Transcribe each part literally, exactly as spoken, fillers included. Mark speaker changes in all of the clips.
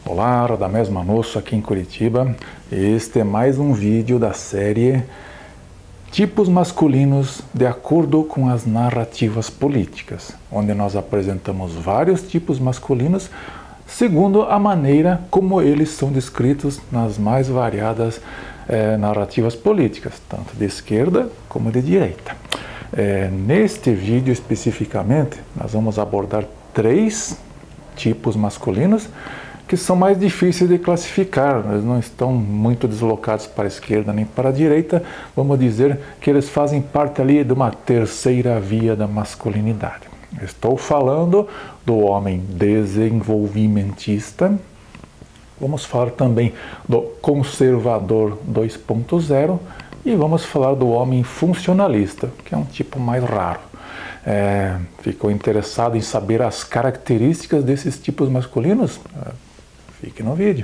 Speaker 1: Olá, Radamés Manosso aqui em Curitiba. Este é mais um vídeo da série Tipos Masculinos de acordo com as narrativas políticas, onde nós apresentamos vários tipos masculinos segundo a maneira como eles são descritos nas mais variadas eh, narrativas políticas, tanto de esquerda como de direita. Eh, neste vídeo especificamente, nós vamos abordar três tipos masculinos que são mais difíceis de classificar, eles não estão muito deslocados para a esquerda nem para a direita, vamos dizer que eles fazem parte ali de uma terceira via da masculinidade. Estou falando do homem desenvolvimentista, vamos falar também do conservador dois ponto zero e vamos falar do homem funcionalista, que é um tipo mais raro. É, ficou interessado em saber as características desses tipos masculinos? Fique no vídeo.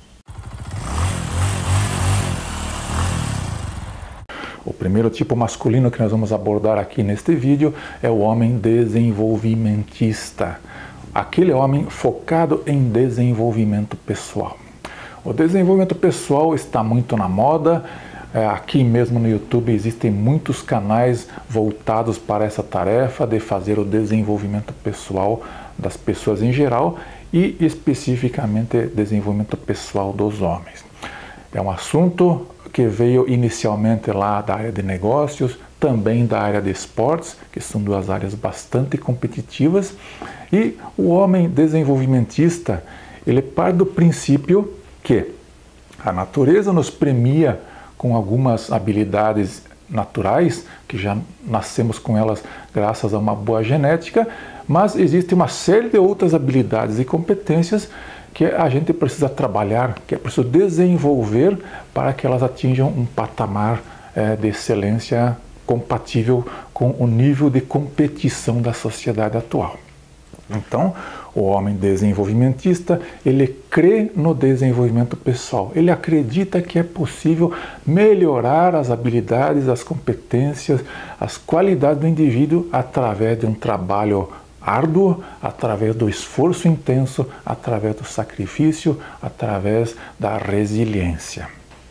Speaker 1: O primeiro tipo masculino que nós vamos abordar aqui neste vídeo é o homem desenvolvimentista. Aquele homem focado em desenvolvimento pessoal. O desenvolvimento pessoal está muito na moda. Aqui mesmo no YouTube existem muitos canais voltados para essa tarefa de fazer o desenvolvimento pessoal das pessoas em geral e especificamente desenvolvimento pessoal dos homens. É um assunto que veio inicialmente lá da área de negócios, também da área de esportes, que são duas áreas bastante competitivas, e o homem desenvolvimentista, ele parte do princípio que a natureza nos premia com algumas habilidades naturais, que já nascemos com elas graças a uma boa genética, mas existe uma série de outras habilidades e competências que a gente precisa trabalhar, que é preciso desenvolver para que elas atinjam um patamar é, de excelência compatível com o nível de competição da sociedade atual. Então, o homem desenvolvimentista, ele crê no desenvolvimento pessoal. Ele acredita que é possível melhorar as habilidades, as competências, as qualidades do indivíduo através de um trabalho árduo, através do esforço intenso, através do sacrifício, através da resiliência.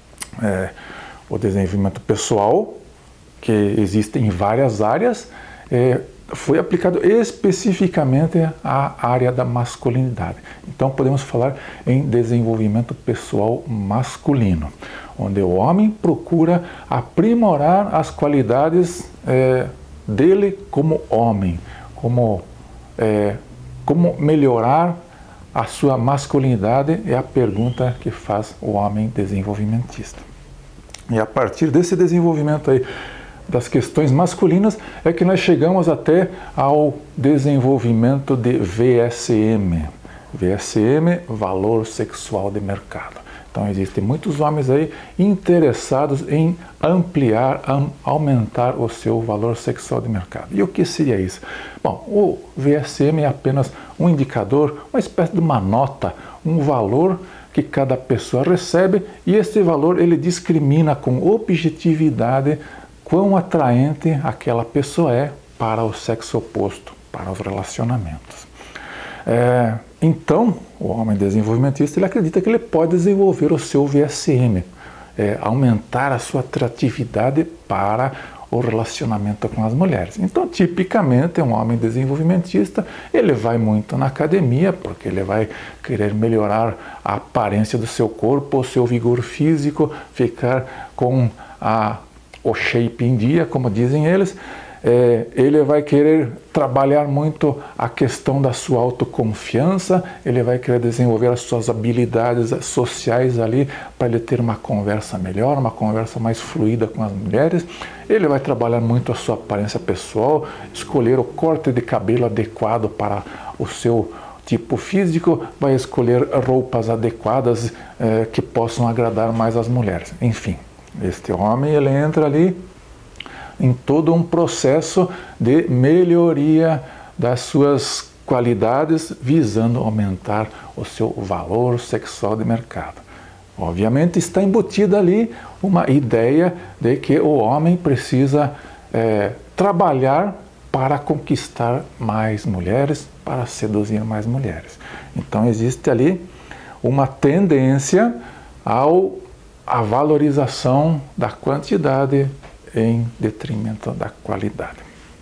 Speaker 1: É, o desenvolvimento pessoal, que existe em várias áreas, é, foi aplicado especificamente à área da masculinidade. Então podemos falar em desenvolvimento pessoal masculino, onde o homem procura aprimorar as qualidades é, dele como homem, como, é, como melhorar a sua masculinidade é a pergunta que faz o homem desenvolvimentista. E a partir desse desenvolvimento aí, das questões masculinas, é que nós chegamos até ao desenvolvimento de V S M. V S M, valor sexual de mercado. Então existem muitos homens aí interessados em ampliar, aumentar o seu valor sexual de mercado. E o que seria isso? Bom, o V S M é apenas um indicador, uma espécie de uma nota, um valor que cada pessoa recebe, e esse valor ele discrimina com objetividade quão atraente aquela pessoa é para o sexo oposto, para os relacionamentos. É, então, o homem desenvolvimentista ele acredita que ele pode desenvolver o seu V S M, é, aumentar a sua atratividade para o relacionamento com as mulheres. Então, tipicamente, um homem desenvolvimentista, ele vai muito na academia, porque ele vai querer melhorar a aparência do seu corpo, o seu vigor físico, ficar com a o shape em dia, como dizem eles, é, ele vai querer trabalhar muito a questão da sua autoconfiança, ele vai querer desenvolver as suas habilidades sociais ali para ele ter uma conversa melhor, uma conversa mais fluida com as mulheres, ele vai trabalhar muito a sua aparência pessoal, escolher o corte de cabelo adequado para o seu tipo físico, vai escolher roupas adequadas é, que possam agradar mais as mulheres, enfim. Este homem ele entra ali em todo um processo de melhoria das suas qualidades, visando aumentar o seu valor sexual de mercado. Obviamente está embutida ali uma ideia de que o homem precisa é, trabalhar para conquistar mais mulheres, para seduzir mais mulheres. Então existe ali uma tendência ao, à valorização da quantidade em detrimento da qualidade.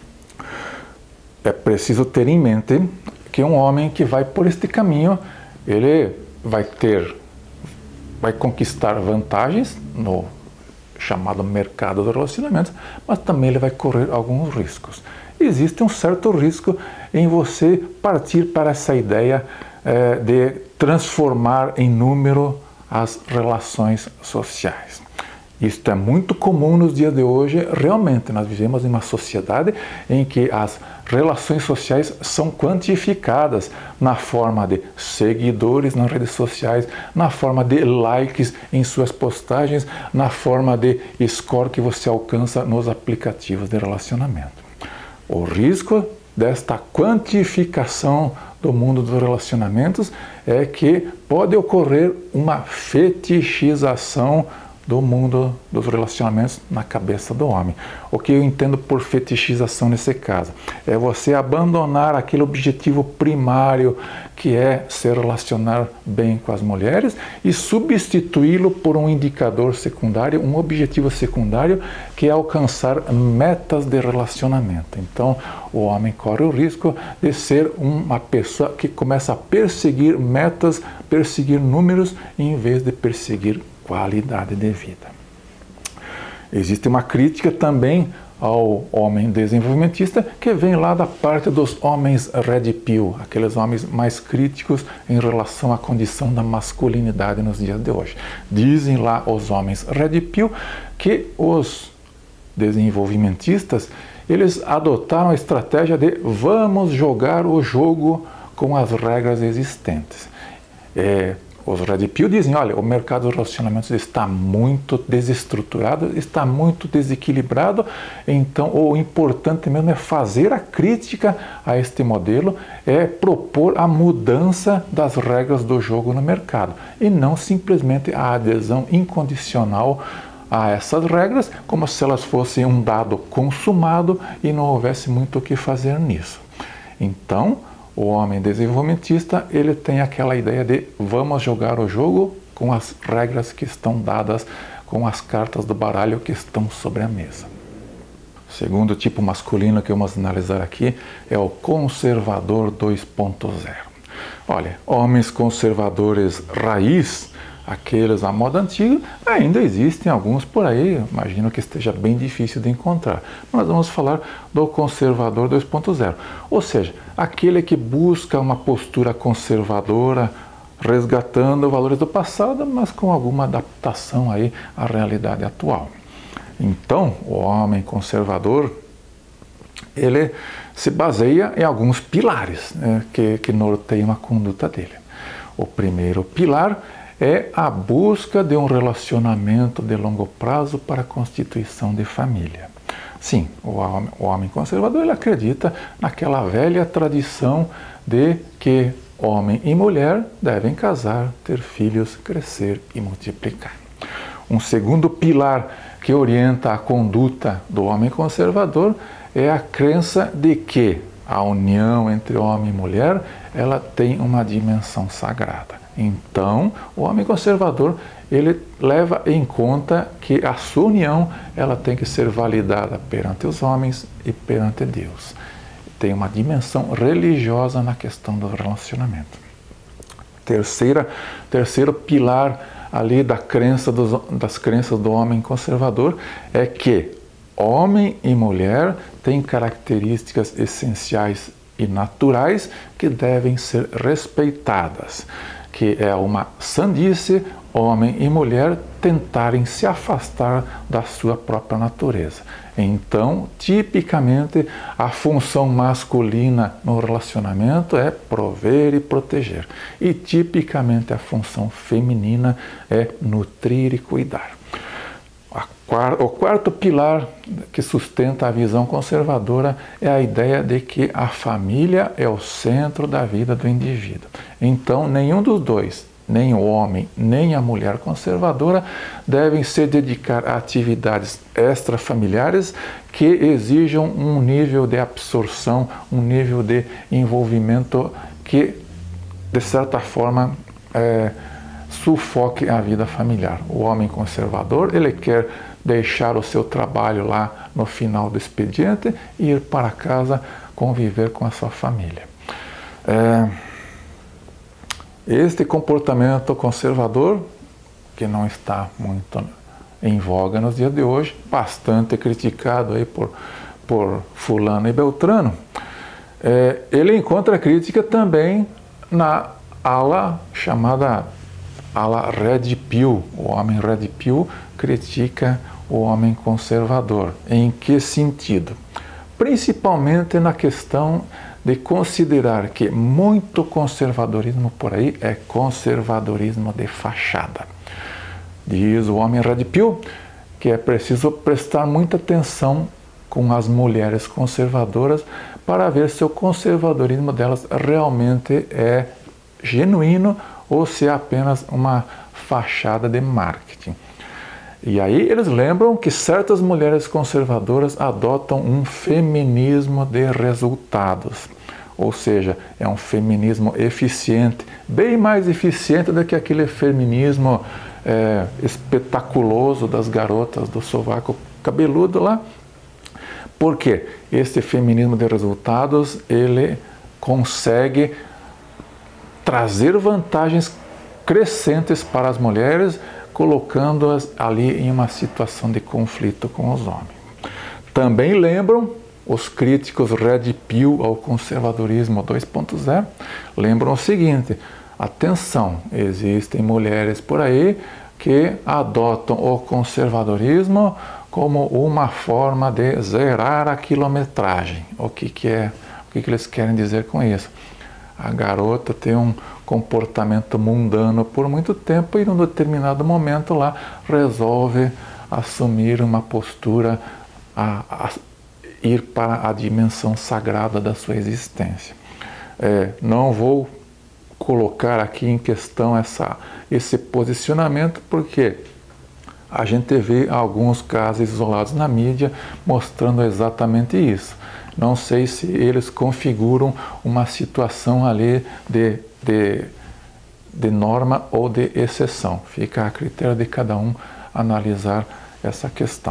Speaker 1: É preciso ter em mente que um homem que vai por este caminho, ele vai ter, vai conquistar vantagens no chamado mercado dos relacionamentos, mas também ele vai correr alguns riscos. Existe um certo risco em você partir para essa ideia eh, de transformar em número as relações sociais. Isto é muito comum nos dias de hoje. Realmente, nós vivemos em uma sociedade em que as relações sociais são quantificadas na forma de seguidores nas redes sociais, na forma de likes em suas postagens, na forma de score que você alcança nos aplicativos de relacionamento. O risco desta quantificação do mundo dos relacionamentos é que pode ocorrer uma fetichização do mundo dos relacionamentos na cabeça do homem. O que eu entendo por fetichização nesse caso? É você abandonar aquele objetivo primário que é se relacionar bem com as mulheres e substituí-lo por um indicador secundário, um objetivo secundário que é alcançar metas de relacionamento. Então, o homem corre o risco de ser uma pessoa que começa a perseguir metas, perseguir números, em vez de perseguir qualidade de vida. Existe uma crítica também ao homem desenvolvimentista que vem lá da parte dos homens red pill, aqueles homens mais críticos em relação à condição da masculinidade nos dias de hoje. Dizem lá os homens red pill que os desenvolvimentistas, eles adotaram a estratégia de vamos jogar o jogo com as regras existentes. É, Os red pill dizem, olha, o mercado dos relacionamentos está muito desestruturado, está muito desequilibrado, então o importante mesmo é fazer a crítica a este modelo, é propor a mudança das regras do jogo no mercado, e não simplesmente a adesão incondicional a essas regras, como se elas fossem um dado consumado e não houvesse muito o que fazer nisso. Então, o homem desenvolvimentista, ele tem aquela ideia de vamos jogar o jogo com as regras que estão dadas, com as cartas do baralho que estão sobre a mesa. O segundo tipo masculino que vamos analisar aqui é o conservador dois ponto zero. Olha, homens conservadores raiz, aqueles à moda antiga, ainda existem alguns por aí, imagino que esteja bem difícil de encontrar. Nós vamos falar do conservador dois ponto zero, ou seja, aquele que busca uma postura conservadora, resgatando valores do passado, mas com alguma adaptação aí à realidade atual. Então, o homem conservador, ele se baseia em alguns pilares, né, que, que norteiam a conduta dele. O primeiro pilar é a busca de um relacionamento de longo prazo para a constituição de família. Sim, o homem, o homem conservador, ele acredita naquela velha tradição de que homem e mulher devem casar, ter filhos, crescer e multiplicar. Um segundo pilar que orienta a conduta do homem conservador é a crença de que a união entre homem e mulher, ela tem uma dimensão sagrada. Então, o homem conservador, ele leva em conta que a sua união, ela tem que ser validada perante os homens e perante Deus. Tem uma dimensão religiosa na questão do relacionamento. Terceira, terceiro pilar ali da crença dos, das crenças do homem conservador é que homem e mulher têm características essenciais e naturais que devem ser respeitadas, que é uma sandice homem e mulher tentarem se afastar da sua própria natureza. Então, tipicamente, a função masculina no relacionamento é prover e proteger. E, tipicamente, a função feminina é nutrir e cuidar. O quarto pilar que sustenta a visão conservadora é a ideia de que a família é o centro da vida do indivíduo. Então, nenhum dos dois, nem o homem, nem a mulher conservadora, devem se dedicar a atividades extrafamiliares que exijam um nível de absorção, um nível de envolvimento que, de certa forma, é, sufoque a vida familiar. O homem conservador, ele quer deixar o seu trabalho lá no final do expediente e ir para casa conviver com a sua família. É, este comportamento conservador, que não está muito em voga nos dias de hoje, bastante criticado aí por, por fulano e beltrano, é, ele encontra crítica também na ala chamada ala Red Pill. O homem Red Pill critica o homem conservador. Em que sentido? Principalmente na questão de considerar que muito conservadorismo por aí é conservadorismo de fachada. Diz o homem Red Pill que é preciso prestar muita atenção com as mulheres conservadoras para ver se o conservadorismo delas realmente é genuíno ou se é apenas uma fachada de marketing. E aí eles lembram que certas mulheres conservadoras adotam um feminismo de resultados, ou seja, é um feminismo eficiente, bem mais eficiente do que aquele feminismo é, espetaculoso das garotas do sovaco cabeludo lá. Por quê? Esse feminismo de resultados, ele consegue trazer vantagens crescentes para as mulheres, colocando-as ali em uma situação de conflito com os homens. Também lembram os críticos Red Pill ao conservadorismo dois ponto zero, lembram o seguinte: atenção, existem mulheres por aí que adotam o conservadorismo como uma forma de zerar a quilometragem. O que, que é? O que, que eles querem dizer com isso? A garota tem um comportamento mundano por muito tempo e, num determinado momento lá, resolve assumir uma postura, a, a ir para a dimensão sagrada da sua existência. É, não vou colocar aqui em questão essa, esse posicionamento, porque a gente vê alguns casos isolados na mídia mostrando exatamente isso. Não sei se eles configuram uma situação ali de, de, de norma ou de exceção. Fica a critério de cada um analisar essa questão.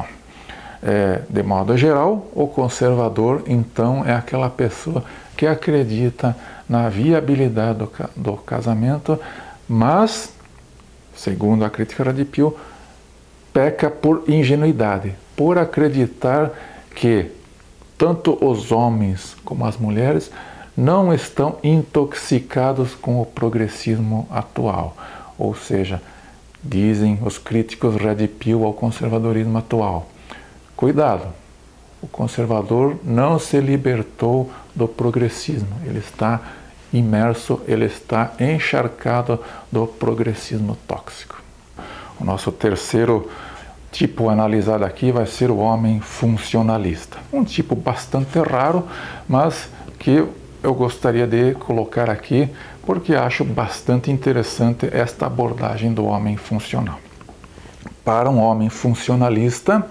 Speaker 1: É, de modo geral, o conservador, então, é aquela pessoa que acredita na viabilidade do, do casamento, mas, segundo a crítica Red Pill, peca por ingenuidade, por acreditar que tanto os homens como as mulheres não estão intoxicados com o progressismo atual. Ou seja, dizem os críticos Red Pill ao conservadorismo atual: cuidado, o conservador não se libertou do progressismo, ele está imerso, ele está encharcado do progressismo tóxico. O nosso terceiro tipo analisado aqui vai ser o homem funcionalista. Um tipo bastante raro, mas que eu gostaria de colocar aqui porque acho bastante interessante esta abordagem do homem funcional. Para um homem funcionalista,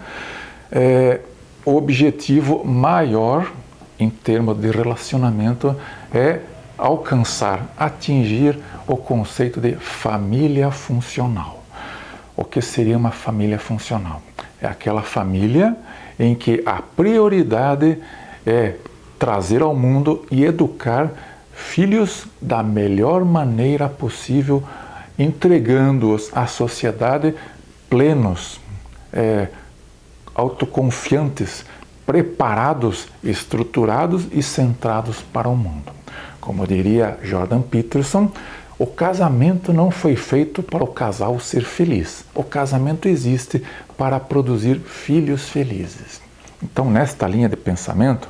Speaker 1: é, o objetivo maior em termos de relacionamento é alcançar, atingir o conceito de família funcional. O que seria uma família funcional? É aquela família em que a prioridade é trazer ao mundo e educar filhos da melhor maneira possível, entregando-os à sociedade plenos, é, autoconfiantes, preparados, estruturados e centrados para o mundo. Como diria Jordan Peterson, o casamento não foi feito para o casal ser feliz. O casamento existe para produzir filhos felizes. Então, nesta linha de pensamento,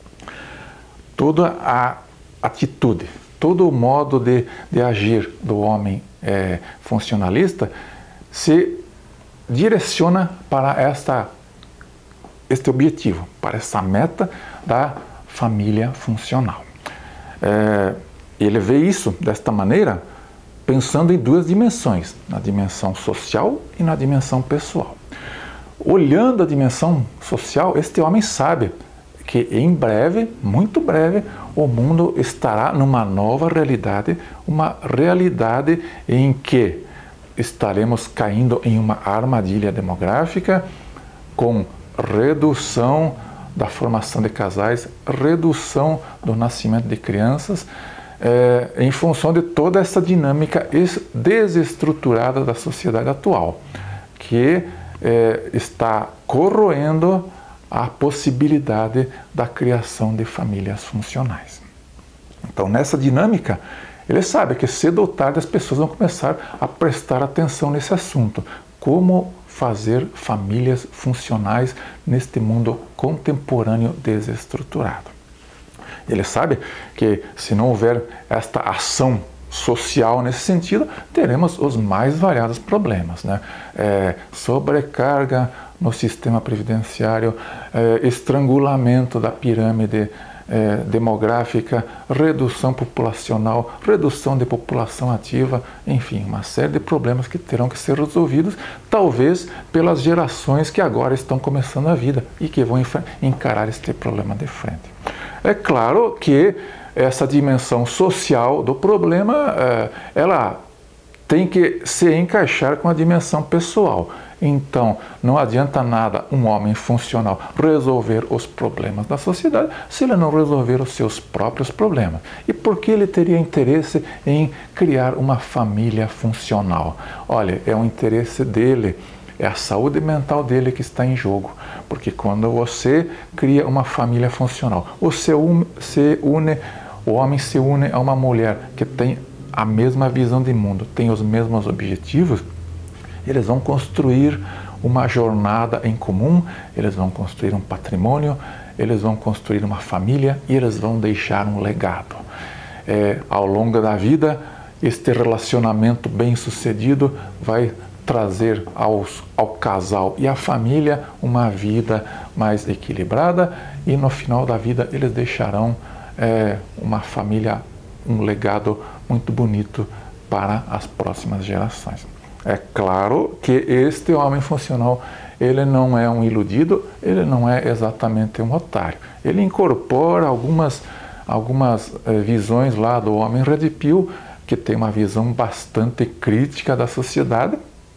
Speaker 1: toda a atitude, todo o modo de, de agir do homem é, funcionalista se direciona para esta, este objetivo, para essa meta da família funcional. É, Ele vê isso desta maneira, pensando em duas dimensões, na dimensão social e na dimensão pessoal. Olhando a dimensão social, este homem sabe que em breve, muito breve, o mundo estará numa nova realidade, uma realidade em que estaremos caindo em uma armadilha demográfica com redução da formação de casais, redução do nascimento de crianças, é, em função de toda essa dinâmica desestruturada da sociedade atual, que é, está corroendo a possibilidade da criação de famílias funcionais. Então, nessa dinâmica, ele sabe que cedo ou tarde as pessoas vão começar a prestar atenção nesse assunto. Como fazer famílias funcionais neste mundo contemporâneo desestruturado. Ele sabe que se não houver esta ação social nesse sentido, teremos os mais variados problemas, né? É, sobrecarga no sistema previdenciário, é, estrangulamento da pirâmide é, demográfica, redução populacional, redução de população ativa, enfim, uma série de problemas que terão que ser resolvidos, talvez pelas gerações que agora estão começando a vida e que vão encarar este problema de frente. É claro que essa dimensão social do problema, ela tem que se encaixar com a dimensão pessoal. Então, não adianta nada um homem funcional resolver os problemas da sociedade se ele não resolver os seus próprios problemas. E por que ele teria interesse em criar uma família funcional? Olha, é um interesse dele. É a saúde mental dele que está em jogo, porque quando você cria uma família funcional, você se une, o homem se une a uma mulher que tem a mesma visão de mundo, tem os mesmos objetivos, eles vão construir uma jornada em comum, eles vão construir um patrimônio, eles vão construir uma família e eles vão deixar um legado. É, ao longo da vida, este relacionamento bem-sucedido vai trazer aos, ao casal e à família uma vida mais equilibrada e no final da vida eles deixarão é, uma família, um legado muito bonito para as próximas gerações. É claro que este homem funcional, ele não é um iludido, ele não é exatamente um otário. Ele incorpora algumas, algumas é, visões lá do homem Red Pill, que tem uma visão bastante crítica da sociedade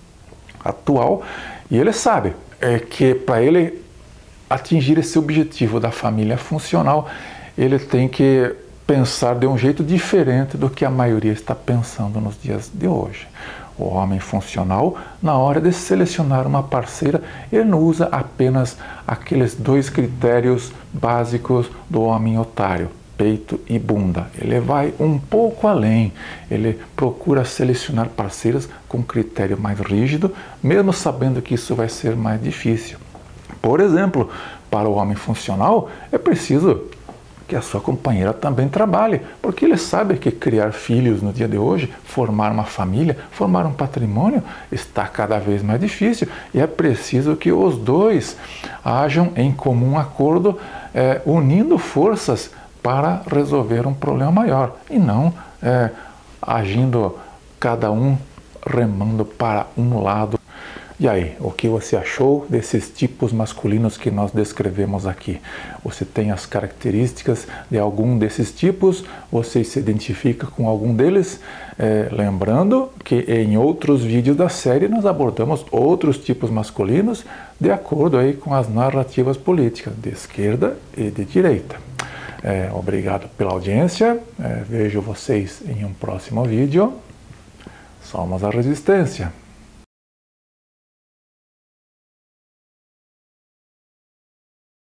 Speaker 1: atual, e ele sabe é, que para ele atingir esse objetivo da família funcional, ele tem que pensar de um jeito diferente do que a maioria está pensando nos dias de hoje. O homem funcional, na hora de selecionar uma parceira, ele não usa apenas aqueles dois critérios básicos do homem otário, peito e bunda. Ele vai um pouco além, ele procura selecionar parceiras com critério mais rígido, mesmo sabendo que isso vai ser mais difícil. Por exemplo, para o homem funcional, é preciso que a sua companheira também trabalhe, porque ele sabe que criar filhos no dia de hoje, formar uma família, formar um patrimônio, está cada vez mais difícil e é preciso que os dois hajam em comum acordo, é, unindo forças para resolver um problema maior e não é, agindo cada um remando para um lado. E aí, o que você achou desses tipos masculinos que nós descrevemos aqui? Você tem as características de algum desses tipos? Você se identifica com algum deles? É, lembrando que em outros vídeos da série nós abordamos outros tipos masculinos de acordo aí com as narrativas políticas de esquerda e de direita. É, obrigado pela audiência, é, vejo vocês em um próximo vídeo. Somos a Resistência.